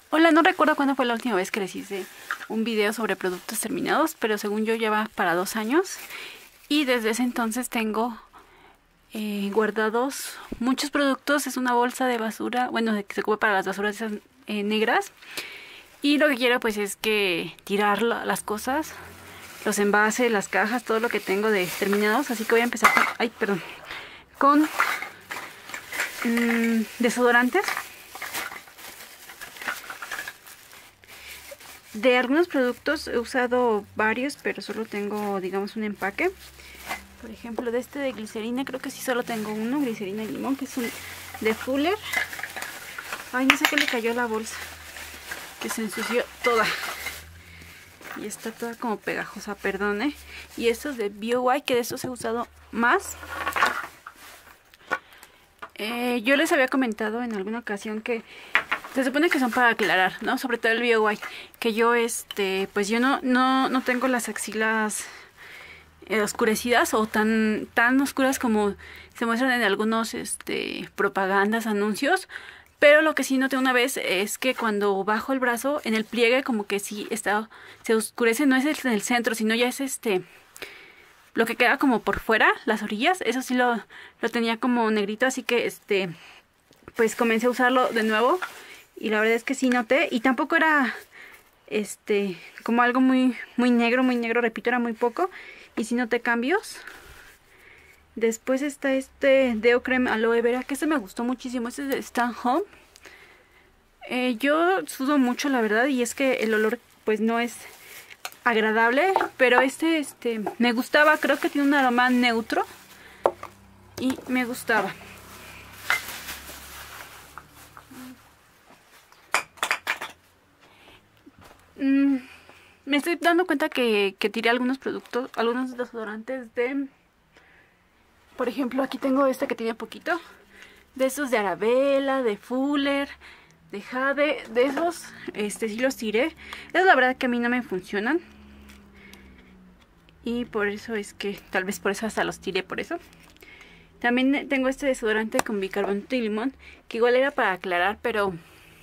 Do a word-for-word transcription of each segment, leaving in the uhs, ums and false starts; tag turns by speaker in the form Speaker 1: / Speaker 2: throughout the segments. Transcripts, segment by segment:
Speaker 1: Hola, no recuerdo cuándo fue la última vez que les hice un video sobre productos terminados, pero según yo ya va para dos años y desde ese entonces tengo eh, guardados muchos productos. Es una bolsa de basura, bueno, que se ocupa para las basuras esas, eh, negras, y lo que quiero pues es que tirar las cosas, los envases, las cajas, todo lo que tengo de terminados, así que voy a empezar con, ay, perdón, con mmm, desodorantes. De algunos productos he usado varios, pero solo tengo, digamos, un empaque. Por ejemplo, de este de glicerina, creo que sí solo tengo uno, glicerina y limón, que es un de Fuller. Ay, no sé qué le cayó a la bolsa, que se ensució toda. Y está toda como pegajosa, perdone. Y estos de BioY, que de estos he usado más. Eh, yo les había comentado en alguna ocasión que se supone que son para aclarar, ¿no? Sobre todo el BioY, que yo, este, pues yo no, no, no tengo las axilas eh, oscurecidas o tan, tan oscuras como se muestran en algunos, este, propagandas, anuncios. Pero lo que sí noté una vez es que cuando bajo el brazo, en el pliegue como que sí está, se oscurece, no es el, en el centro, sino ya es este, lo que queda como por fuera, las orillas, eso sí lo, lo tenía como negrito, así que este, pues comencé a usarlo de nuevo. Y la verdad es que sí noté, y tampoco era este como algo muy muy negro, muy negro, repito, era muy poco, y sí noté cambios. Después está este Deo Creme Aloe Vera, que este me gustó muchísimo, este es de Stan Home. Eh, yo sudo mucho, la verdad, y es que el olor pues no es agradable, pero este, este me gustaba, creo que tiene un aroma neutro, y me gustaba. Mm, me estoy dando cuenta que, que tiré algunos productos, algunos desodorantes de... Por ejemplo, aquí tengo este que tiene poquito. De esos de Arabella, de Fuller, de Jade. De esos, este sí los tiré. Es la verdad que a mí no me funcionan. Y por eso es que, tal vez por eso hasta los tiré por eso. También tengo este desodorante con bicarbonato y limón, que igual era para aclarar, pero...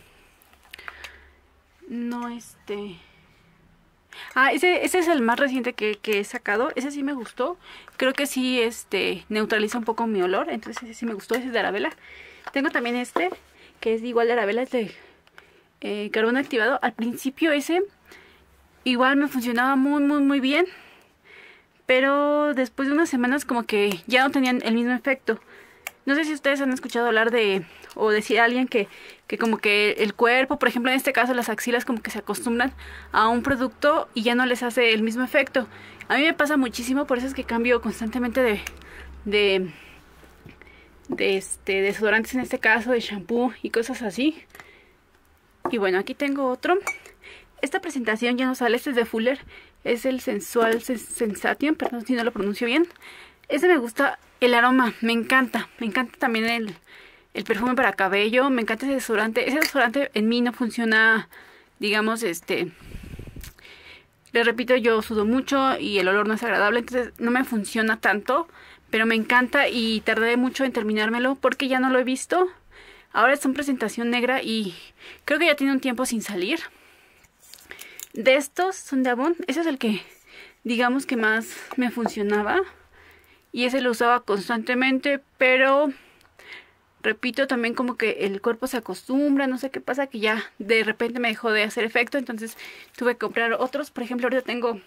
Speaker 1: No, este... Ah, ese, ese es el más reciente que, que he sacado. Ese sí me gustó. Creo que sí, este, neutraliza un poco mi olor. Entonces ese sí me gustó. Ese es de Arabella. Tengo también este, que es igual de Arabella. Es de eh, carbón activado. Al principio ese igual me funcionaba muy, muy, muy bien. Pero después de unas semanas como que ya no tenían el mismo efecto. No sé si ustedes han escuchado hablar de, o decir a alguien que, que como que el cuerpo, por ejemplo en este caso las axilas, como que se acostumbran a un producto y ya no les hace el mismo efecto. A mí me pasa muchísimo, por eso es que cambio constantemente de, de, de este, desodorantes, en este caso, de shampoo y cosas así. Y bueno, aquí tengo otro. Esta presentación ya no sale, este es de Fuller, es el Sensual Sensation, perdón si no lo pronuncio bien. Este me gusta el aroma, me encanta, me encanta también el, el perfume para cabello, me encanta ese desodorante. Ese desodorante en mí no funciona, digamos, este, les repito, yo sudo mucho y el olor no es agradable, entonces no me funciona tanto, pero me encanta y tardé mucho en terminármelo porque ya no lo he visto. Ahora está en presentación negra y creo que ya tiene un tiempo sin salir. De estos son de Avon, ese es el que, digamos, que más me funcionaba. Y ese lo usaba constantemente, pero repito, también como que el cuerpo se acostumbra, no sé qué pasa, que ya de repente me dejó de hacer efecto, entonces tuve que comprar otros. Por ejemplo, ahorita tengo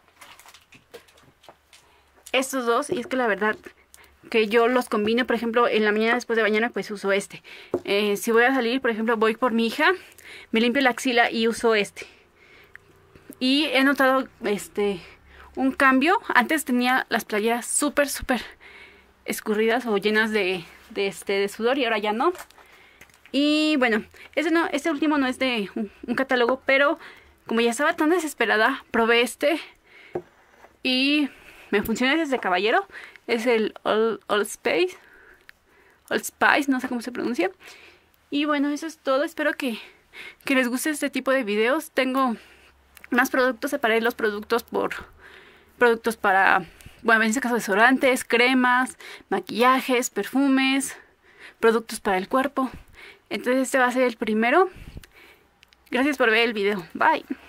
Speaker 1: estos dos, y es que la verdad que yo los combino. Por ejemplo, en la mañana después de bañarme pues uso este. Eh, si voy a salir, por ejemplo, voy por mi hija, me limpio la axila y uso este. Y he notado este... un cambio. Antes tenía las playeras súper, súper escurridas o llenas de, de, este, de sudor, y ahora ya no. Y bueno, este, no, este último no es de un, un catálogo, pero como ya estaba tan desesperada, probé este y me funciona. Desde caballero, es el All, All Space, All Spice, no sé cómo se pronuncia. Y bueno, eso es todo. Espero que, que les guste este tipo de videos. Tengo más productos, separé los productos por... productos para, bueno, en este caso desodorantes, cremas, maquillajes, perfumes, productos para el cuerpo. Entonces este va a ser el primero. Gracias por ver el video. Bye.